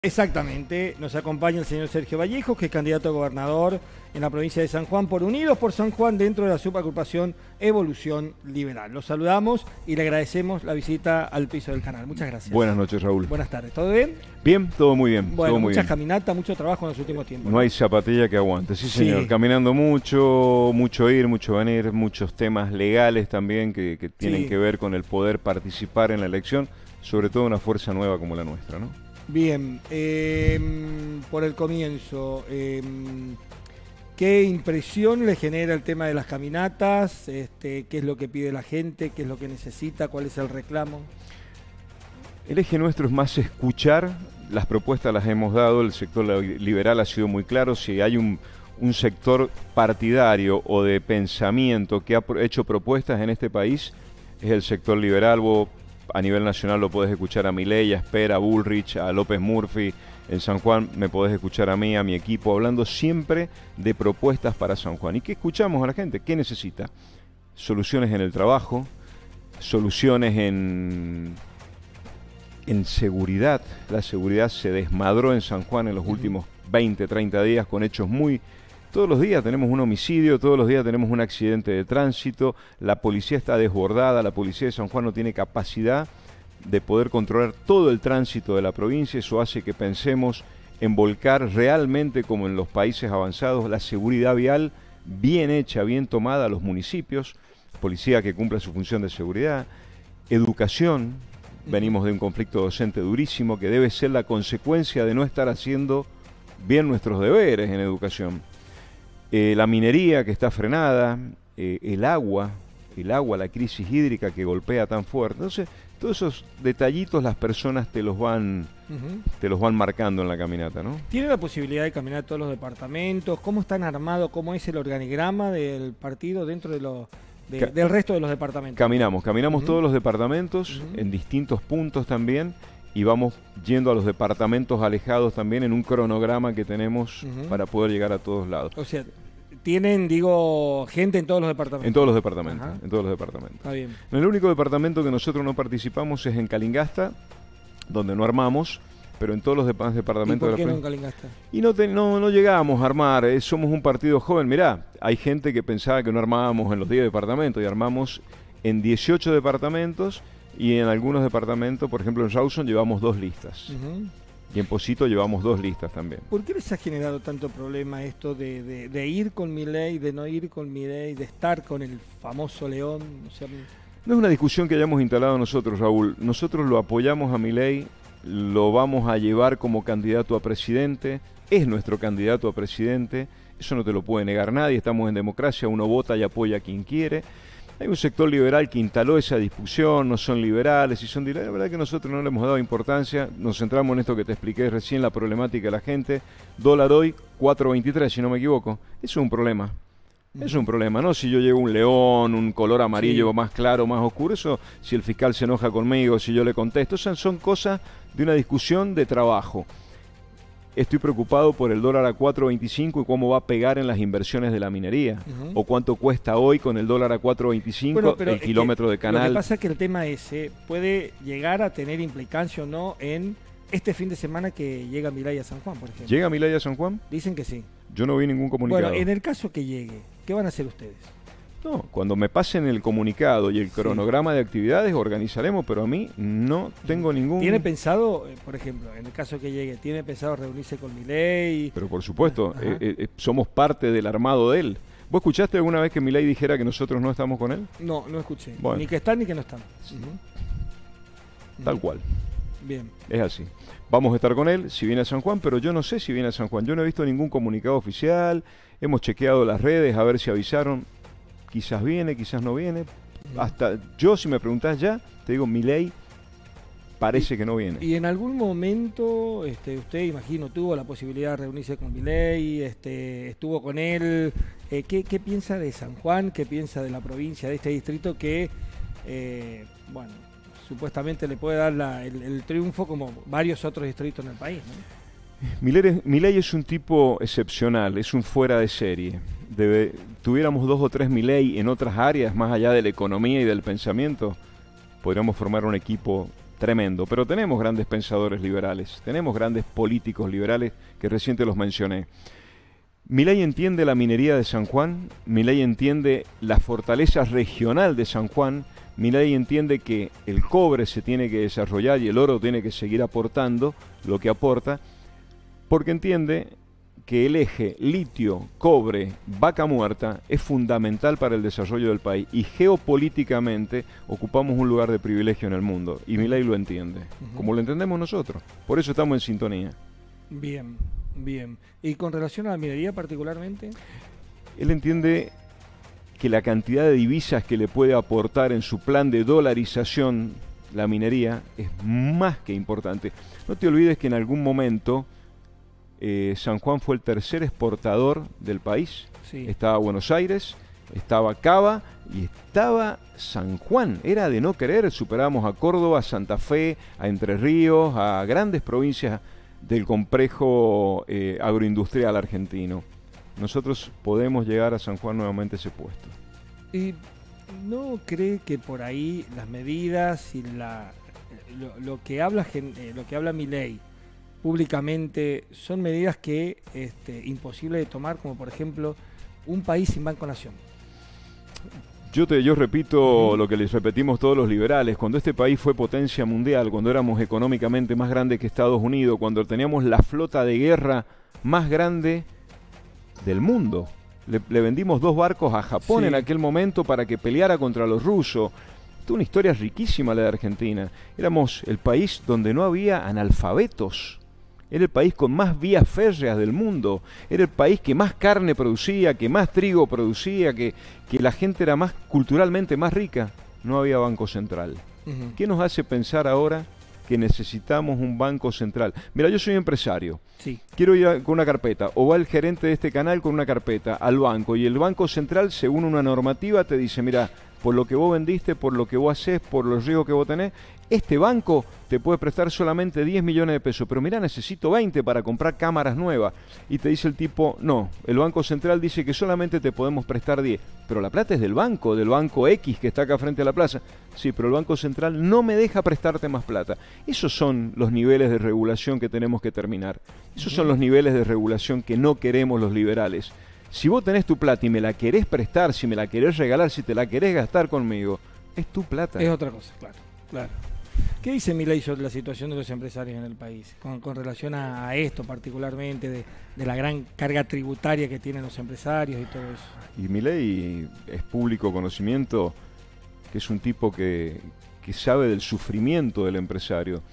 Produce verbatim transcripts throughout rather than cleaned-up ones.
Exactamente, nos acompaña el señor Sergio Vallejos, que es candidato a gobernador en la provincia de San Juan por Unidos por San Juan dentro de la subagrupación Evolución Liberal. Los saludamos y le agradecemos la visita al piso del canal. Muchas gracias. Buenas noches, Raúl. Buenas tardes, ¿todo bien? Bien, todo muy bien. Bueno, todo muy muchas bien. caminatas, mucho trabajo en los últimos tiempos. No hay zapatilla que aguante, sí señor. Sí. Caminando mucho, mucho ir, mucho venir, muchos temas legales también que, que tienen Sí. que ver con el poder participar en la elección, sobre todo una fuerza nueva como la nuestra, ¿no? Bien, eh, por el comienzo, eh, ¿qué impresión le genera el tema de las caminatas? Este, ¿qué es lo que pide la gente? ¿Qué es lo que necesita? ¿Cuál es el reclamo? El eje nuestro es más escuchar, las propuestas las hemos dado, el sector liberal ha sido muy claro, si hay un, un sector partidario o de pensamiento que ha hecho propuestas en este país, es el sector liberal. Vos a nivel nacional lo podés escuchar a Milei, a Esper, a Bullrich, a López Murphy. En San Juan me podés escuchar a mí, a mi equipo, hablando siempre de propuestas para San Juan. ¿Y qué escuchamos a la gente? ¿Qué necesita? Soluciones en el trabajo, soluciones en, en seguridad. La seguridad se desmadró en San Juan en los Uh-huh. últimos veinte, treinta días con hechos muy... Todos los días tenemos un homicidio, todos los días tenemos un accidente de tránsito, la policía está desbordada, la policía de San Juan no tiene capacidad de poder controlar todo el tránsito de la provincia. Eso hace que pensemos en volcar realmente, como en los países avanzados, la seguridad vial bien hecha, bien tomada a los municipios, policía que cumpla su función de seguridad, educación. Venimos de un conflicto docente durísimo que debe ser la consecuencia de no estar haciendo bien nuestros deberes en educación. Eh, la minería que está frenada, eh, el agua, el agua, la crisis hídrica que golpea tan fuerte. Entonces, todos esos detallitos las personas te los van, Uh-huh. te los van marcando en la caminata, ¿no? ¿Tiene la posibilidad de caminar todos los departamentos? ¿Cómo están armados? ¿Cómo es el organigrama del partido dentro de lo, de, Ca- del resto de los departamentos? Caminamos, caminamos Ujú. todos los departamentos, Ujú. en distintos puntos también, y vamos yendo a los departamentos alejados también en un cronograma que tenemos Ujú. para poder llegar a todos lados. O sea, tienen, digo, gente en todos los departamentos. En todos los departamentos, Ajá. en todos los departamentos. Está bien. El único departamento que nosotros no participamos es en Calingasta, donde no armamos, pero en todos los demás ¿Y departamentos por qué de la no en provincia. Calingasta? Y no, te- no, no llegamos a armar, eh, somos un partido joven. Mirá, hay gente que pensaba que no armábamos en los diez departamentos, y armamos en dieciocho departamentos, y en algunos departamentos, por ejemplo en Rawson, llevamos dos listas. Ujú. Y en Pocito llevamos dos listas también. ¿Por qué les ha generado tanto problema esto de, de, de ir con Milei, de no ir con Milei, de estar con el famoso León? O sea, No es una discusión que hayamos instalado nosotros, Raúl. Nosotros lo apoyamos a Milei, lo vamos a llevar como candidato a presidente, es nuestro candidato a presidente, eso no te lo puede negar nadie, estamos en democracia, uno vota y apoya a quien quiere. Hay un sector liberal que instaló esa discusión, no son liberales y son liberales. La verdad que nosotros no le hemos dado importancia, nos centramos en esto que te expliqué recién, la problemática de la gente. Dólar hoy, cuatro veintitrés, si no me equivoco. Eso es un problema. Eso es un problema, ¿no? Si yo llevo un león, un color amarillo Sí. más claro, más oscuro, eso, si el fiscal se enoja conmigo, si yo le contesto, esas son cosas de una discusión de trabajo. Estoy preocupado por el dólar a cuatro veinticinco y cómo va a pegar en las inversiones de la minería. Ujú. O cuánto cuesta hoy con el dólar a cuatro veinticinco Bueno, pero el es que kilómetro de Lo que canal. pasa es que el tema ese puede llegar a tener implicancia o no en este fin de semana que llega Milei a San Juan, por ejemplo. ¿Llega Milei a San Juan? Dicen que sí. Yo no vi ningún comunicado. Bueno, en el caso que llegue, ¿qué van a hacer ustedes? No, cuando me pasen el comunicado y el Sí. cronograma de actividades organizaremos, pero a mí no tengo ningún... ¿Tiene pensado, eh, por ejemplo, en el caso que llegue, ¿tiene pensado reunirse con Milei? Pero por supuesto, Ajá. eh, eh, somos parte del armado de él. ¿Vos escuchaste alguna vez que Milei dijera que nosotros no estamos con él? No, no escuché. Bueno. Ni que están ni que no están. Ujú. Tal Ujú. cual, Bien. es así. Vamos a estar con él si viene a San Juan, pero yo no sé si viene a San Juan. Yo no he visto ningún comunicado oficial, hemos chequeado las redes a ver si avisaron. Quizás viene, quizás no viene. Hasta yo, si me preguntás ya, te digo, Milei parece que no viene. Y en algún momento, este, usted, imagino, tuvo la posibilidad de reunirse con Milei, este, estuvo con él. Eh, ¿qué, ¿Qué piensa de San Juan? ¿Qué piensa de la provincia, de este distrito que, eh, bueno, supuestamente le puede dar la- el, el triunfo como varios otros distritos en el país, ¿no? Milei, Milei es un tipo excepcional, es un fuera de serie. Debe, tuviéramos dos o tres Milei en otras áreas, más allá de la economía y del pensamiento, podríamos formar un equipo tremendo. Pero tenemos grandes pensadores liberales, tenemos grandes políticos liberales que recién te los mencioné. Milei entiende la minería de San Juan, Milei entiende la fortaleza regional de San Juan, Milei entiende que el cobre se tiene que desarrollar y el oro tiene que seguir aportando lo que aporta, porque entiende que el eje litio, cobre, vaca muerta es fundamental para el desarrollo del país y geopolíticamente ocupamos un lugar de privilegio en el mundo y Milei lo entiende, uh-huh. como lo entendemos nosotros, por eso estamos en sintonía. Bien, bien. ¿Y con relación a la minería particularmente? Él entiende que la cantidad de divisas que le puede aportar en su plan de dolarización la minería es más que importante. No te olvides que en algún momento eh, San Juan fue el tercer exportador del país. Sí. Estaba Buenos Aires, estaba Cava y estaba San Juan. Era de no creer, superamos a Córdoba, a Santa Fe, a Entre Ríos, a grandes provincias del complejo eh, agroindustrial argentino. Nosotros podemos llegar a San Juan nuevamente a ese puesto. ¿Y no cree que por ahí las medidas y la, lo, lo que habla lo que habla Milei públicamente son medidas que este, imposible de tomar, como por ejemplo un país sin Banco Nación? Yo te yo repito uh-huh. lo que les repetimos todos los liberales. Cuando este país fue potencia mundial, cuando éramos económicamente más grandes que Estados Unidos, cuando teníamos la flota de guerra más grande del mundo, le, le vendimos dos barcos a Japón sí. en aquel momento para que peleara contra los rusos. Esto es una historia riquísima la de Argentina. Éramos el país donde no había analfabetos. Era el país con más vías férreas del mundo. Era el país que más carne producía, que más trigo producía, que, que la gente era más culturalmente más rica. No había banco central. Uh-huh. ¿Qué nos hace pensar ahora que necesitamos un banco central? Mira, yo soy empresario. Sí. Quiero ir a, con una carpeta. O va el gerente de este canal con una carpeta al banco. Y el Banco Central, según una normativa, te dice, mira, por lo que vos vendiste, por lo que vos hacés, por los riesgos que vos tenés, este banco te puede prestar solamente diez millones de pesos, pero mira, necesito veinte para comprar cámaras nuevas. Y te dice el tipo, no, el Banco Central dice que solamente te podemos prestar diez, pero la plata es del banco, del banco X que está acá frente a la plaza. Sí, pero el Banco Central no me deja prestarte más plata. Esos son los niveles de regulación que tenemos que terminar. Esos son los niveles de regulación que no queremos los liberales. Si vos tenés tu plata y me la querés prestar, si me la querés regalar, si te la querés gastar conmigo, es tu plata. Es otra cosa, claro, claro. ¿Qué dice Milei sobre la situación de los empresarios en el país, con, con relación a, a esto particularmente, de, de la gran carga tributaria que tienen los empresarios y todo eso? Y Milei es público conocimiento que es un tipo que, que sabe del sufrimiento del empresario.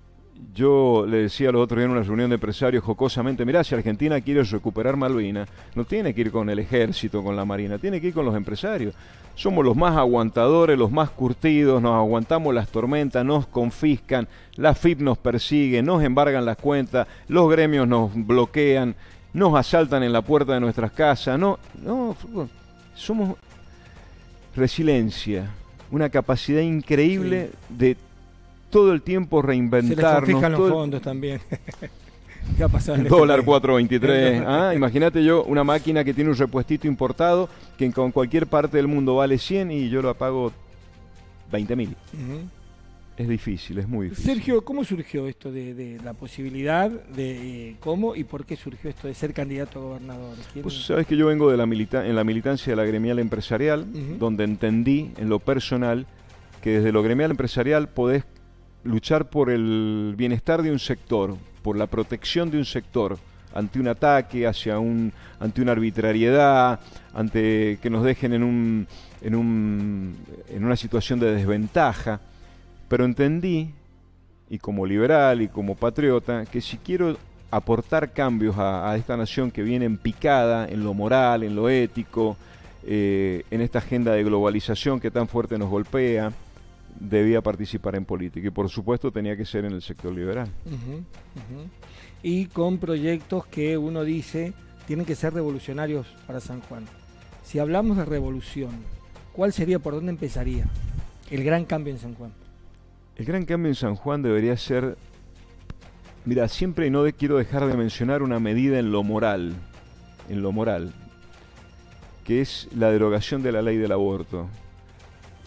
Yo le decía los otros días en una reunión de empresarios jocosamente, mirá, si Argentina quiere recuperar Malvinas, no tiene que ir con el ejército, con la marina, tiene que ir con los empresarios. Somos los más aguantadores, los más curtidos, nos aguantamos las tormentas, nos confiscan, la F I P nos persigue, nos embargan las cuentas, los gremios nos bloquean, nos asaltan en la puerta de nuestras casas. No, no, somos resiliencia, una capacidad increíble sí. de todo el tiempo reinventarnos. Se les confiscan los fondos también. ¿Qué ha pasado en el dólar cuatro veintitrés? ¿Ah? Imagínate yo una máquina que tiene un repuestito importado que con cualquier parte del mundo vale cien y yo lo pago veinte mil. Uh-huh. Es difícil, es muy difícil. Sergio, ¿cómo surgió esto de, de la posibilidad de eh, cómo y por qué surgió esto de ser candidato a gobernador? ¿Quién... Pues sabes que yo vengo de la milita- en la militancia de la gremial empresarial, uh-huh. donde entendí en lo personal que desde lo gremial empresarial podés luchar por el bienestar de un sector, por la protección de un sector ante un ataque, hacia un, ante una arbitrariedad, ante que nos dejen en un, en un, en una situación de desventaja. Pero entendí, y como liberal y como patriota, que si quiero aportar cambios a, a esta nación que viene en picada en lo moral, en lo ético, eh, en esta agenda de globalización que tan fuerte nos golpea, debía participar en política y por supuesto tenía que ser en el sector liberal. Uh-huh, uh-huh. Y con proyectos que uno dice tienen que ser revolucionarios para San Juan. Si hablamos de revolución, ¿cuál sería, por dónde empezaría el gran cambio en San Juan? El gran cambio en San Juan debería ser, mira, siempre no de, quiero dejar de mencionar una medida en lo moral, en lo moral, que es la derogación de la ley del aborto.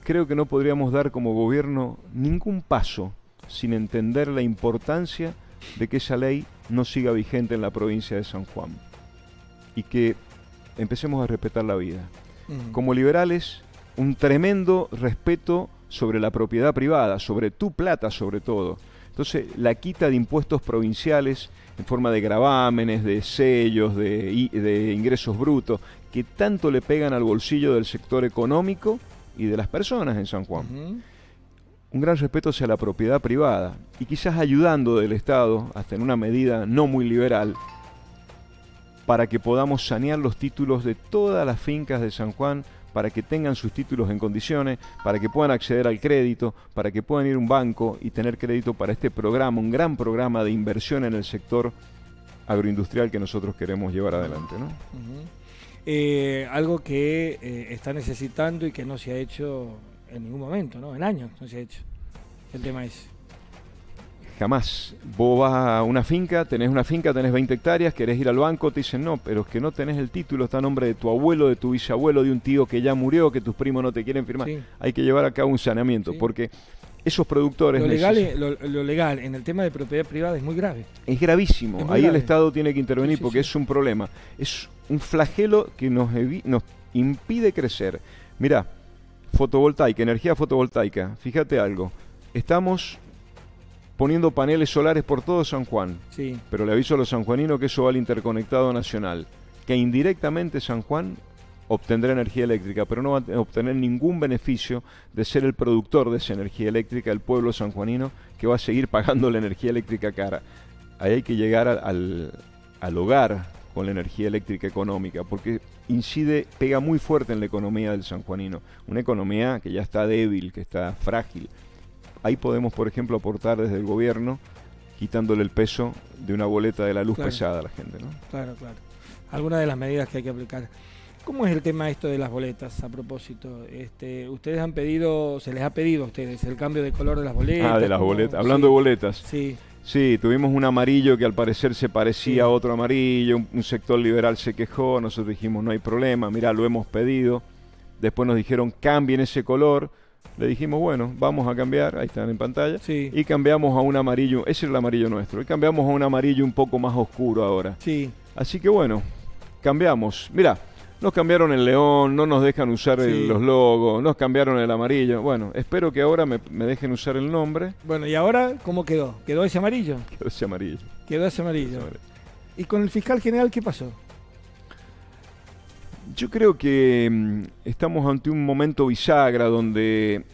creo que no podríamos dar como gobierno ningún paso sin entender la importancia de que esa ley no siga vigente en la provincia de San Juan y que empecemos a respetar la vida. Uh-huh. Como liberales, un tremendo respeto sobre la propiedad privada, sobre tu plata sobre todo. Entonces, la quita de impuestos provinciales en forma de gravámenes, de sellos, de, de ingresos brutos, que tanto le pegan al bolsillo del sector económico y de las personas en San Juan. Uh-huh. Un gran respeto hacia la propiedad privada y quizás ayudando del Estado, hasta en una medida no muy liberal, para que podamos sanear los títulos de todas las fincas de San Juan, para que tengan sus títulos en condiciones, para que puedan acceder al crédito, para que puedan ir a un banco y tener crédito para este programa, un gran programa de inversión en el sector agroindustrial que nosotros queremos llevar adelante, ¿no? Uh-huh. eh, algo que eh, está necesitando y que no se ha hecho en ningún momento, ¿no? En años no se ha hecho. El tema es... Jamás. Vos vas a una finca, tenés una finca, tenés veinte hectáreas, querés ir al banco, te dicen no, pero es que no tenés el título, está a nombre de tu abuelo, de tu bisabuelo, de un tío que ya murió, que tus primos no te quieren firmar. Sí. Hay que llevar a cabo un saneamiento, sí. Porque esos productores... Lo legal, es, lo, lo legal en el tema de propiedad privada es muy grave. Es gravísimo. Es Ahí grave. El Estado tiene que intervenir, sí, sí, porque sí. Es un problema. Es un flagelo que nos, nos impide crecer. Mirá, fotovoltaica, energía fotovoltaica. Fíjate algo. Estamos poniendo paneles solares por todo San Juan, sí. Pero le aviso a los sanjuaninos que eso va al interconectado nacional, que indirectamente San Juan obtendrá energía eléctrica, pero no va a obtener ningún beneficio de ser el productor de esa energía eléctrica, el pueblo sanjuanino, que va a seguir pagando la energía eléctrica cara. Ahí hay que llegar al, al hogar con la energía eléctrica económica, porque incide, pega muy fuerte en la economía del sanjuanino, una economía que ya está débil, que está frágil. Ahí podemos, por ejemplo, aportar desde el gobierno, quitándole el peso de una boleta de la luz, claro, pesada a la gente, ¿no? Claro, claro. Algunas de las medidas que hay que aplicar. ¿Cómo es el tema esto de las boletas, a propósito? Este, ustedes han pedido, se les ha pedido a ustedes el cambio de color de las boletas. Ah, de las boletas. Hablando sí. de boletas. Sí. Sí, tuvimos un amarillo que al parecer se parecía sí. a otro amarillo, un, un sector liberal se quejó, nosotros dijimos no hay problema, mirá, lo hemos pedido. Después nos dijeron cambien ese color. Le dijimos, bueno, vamos a cambiar, ahí están en pantalla, sí. Y cambiamos a un amarillo, ese es el amarillo nuestro, y cambiamos a un amarillo un poco más oscuro ahora. Sí. Así que bueno, cambiamos. Mirá, nos cambiaron el león, no nos dejan usar sí. el, los logos, nos cambiaron el amarillo. Bueno, espero que ahora me, me dejen usar el nombre. Bueno, ¿y ahora cómo quedó? ¿Quedó ese amarillo? Quedó ese amarillo. Quedó ese amarillo. Ese amarillo. ¿Y con el fiscal general qué pasó? Yo creo que mmm, estamos ante un momento bisagra donde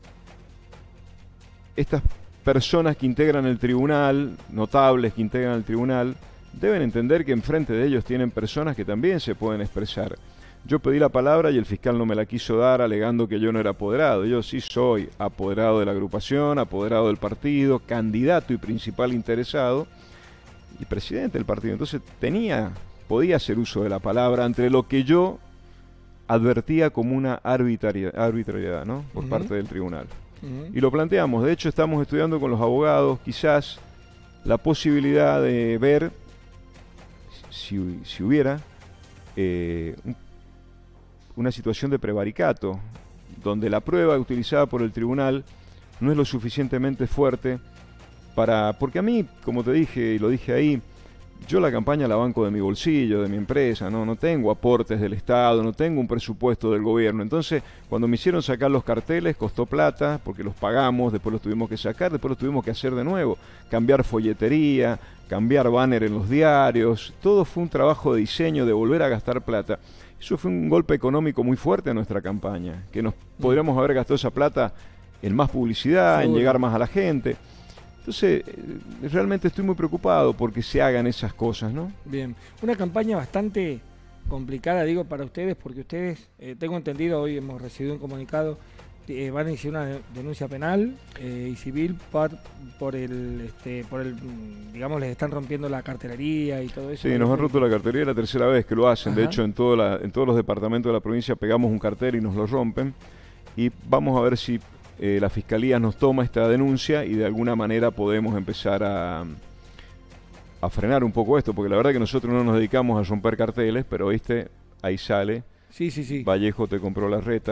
estas personas que integran el tribunal, notables que integran el tribunal, deben entender que enfrente de ellos tienen personas que también se pueden expresar. Yo pedí la palabra y el fiscal no me la quiso dar, alegando que yo no era apoderado. Yo sí soy apoderado de la agrupación, apoderado del partido, candidato y principal interesado y presidente del partido. Entonces tenía... podía hacer uso de la palabra entre lo que yo advertía como una arbitrariedad, arbitrariedad ¿no? Por uh-huh. parte del tribunal. Uh-huh. Y lo planteamos, de hecho estamos estudiando con los abogados quizás la posibilidad de ver si, si hubiera eh, un, una situación de prevaricato, donde la prueba utilizada por el tribunal no es lo suficientemente fuerte para... Porque a mí, como te dije y lo dije ahí, yo la campaña la banco de mi bolsillo, de mi empresa, ¿no? No tengo aportes del Estado, no tengo un presupuesto del gobierno. Entonces, cuando me hicieron sacar los carteles, costó plata, porque los pagamos, después los tuvimos que sacar, después los tuvimos que hacer de nuevo. Cambiar folletería, cambiar banner en los diarios, todo fue un trabajo de diseño, de volver a gastar plata. Eso fue un golpe económico muy fuerte a nuestra campaña, que nos podríamos haber gastado esa plata en más publicidad, seguro, en llegar más a la gente. Entonces, realmente estoy muy preocupado porque se hagan esas cosas, ¿no? Bien, una campaña bastante complicada, digo, para ustedes, porque ustedes, eh, tengo entendido, hoy hemos recibido un comunicado, eh, van a iniciar una denuncia penal eh, y civil por, por el, este, por el, digamos, les están rompiendo la cartelería y todo eso. Sí, nos han roto la cartelería, la tercera vez que lo hacen. Ajá. De hecho, en, todo la, en todos los departamentos de la provincia pegamos un cartel y nos lo rompen. Y vamos a ver si... Eh, la Fiscalía nos toma esta denuncia y de alguna manera podemos empezar a, a frenar un poco esto, porque la verdad que nosotros no nos dedicamos a romper carteles, pero viste, ahí sale, sí, sí, sí. Vallejo te compró la reta.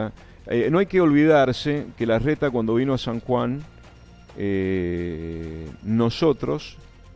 Eh, no hay que olvidarse que Larreta, cuando vino a San Juan, eh, nosotros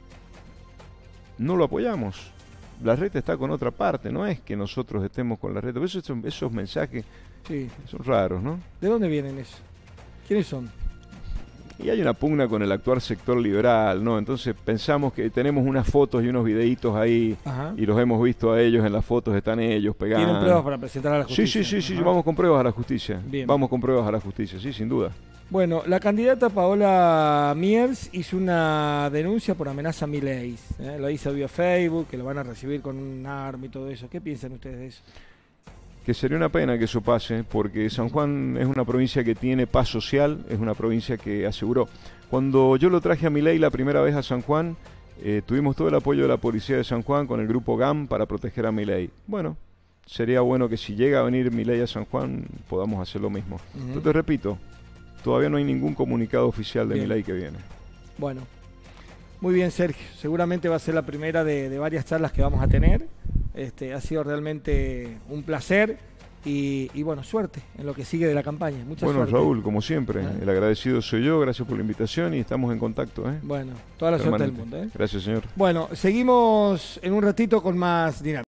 no lo apoyamos. Larreta está con otra parte, no es que nosotros estemos con Larreta. Esos, esos mensajes sí. son raros, ¿no? ¿De dónde vienen esos? ¿Quiénes son? Y hay una pugna con el actual sector liberal, ¿no? Entonces pensamos que tenemos unas fotos y unos videitos ahí. Ajá. Y los hemos visto a ellos, en las fotos están ellos pegando. ¿Tienen pruebas para presentar a la justicia? Sí, sí, sí, sí, vamos con pruebas a la justicia. Bien. Vamos con pruebas a la justicia, sí, sin duda. Bueno, la candidata Paola Miers hizo una denuncia por amenaza a Milei. ¿eh? Lo hizo vía Facebook, que lo van a recibir con un arma y todo eso. ¿Qué piensan ustedes de eso? Que sería una pena que eso pase, porque San Juan es una provincia que tiene paz social, es una provincia que aseguró. Cuando yo lo traje a Milei la primera vez a San Juan, eh, tuvimos todo el apoyo de la policía de San Juan con el grupo G A M para proteger a Milei. Bueno, sería bueno que si llega a venir Milei a San Juan, podamos hacer lo mismo. Uh-huh. Pero te repito, todavía no hay ningún comunicado oficial de Milei que viene. Bueno, muy bien, Sergio. Seguramente va a ser la primera de, de varias charlas que vamos a tener. Este, ha sido realmente un placer y, y bueno, suerte en lo que sigue de la campaña. Mucha bueno, suerte. Raúl, como siempre, ¿Eh? el agradecido soy yo, gracias por la invitación y estamos en contacto. ¿eh? Bueno, toda la suerte del mundo. ¿eh? Gracias, señor. Bueno, seguimos en un ratito con más dinámica.